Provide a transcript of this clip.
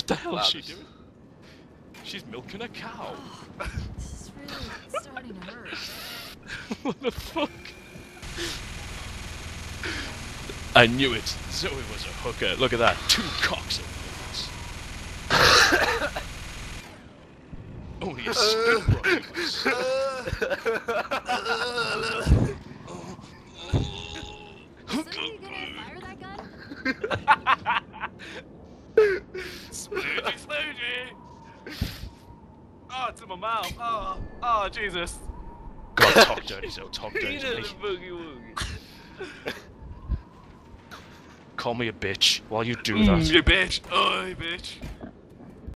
the hell is she doing? She's milking a cow. This is really starting to hurt. What the fuck? I knew it. Zoe was a hooker. Look at that. 2 cocks of yours. Only a skin brother. Zoe, you gonna fire that gun? Sploogie, sploogie! Oh, it's in my mouth. Oh, Jesus. God, talk dirty, Zoe. Talk dirty to me. Boogie woogie. Call me a bitch while you do that. You bitch. Oi, bitch.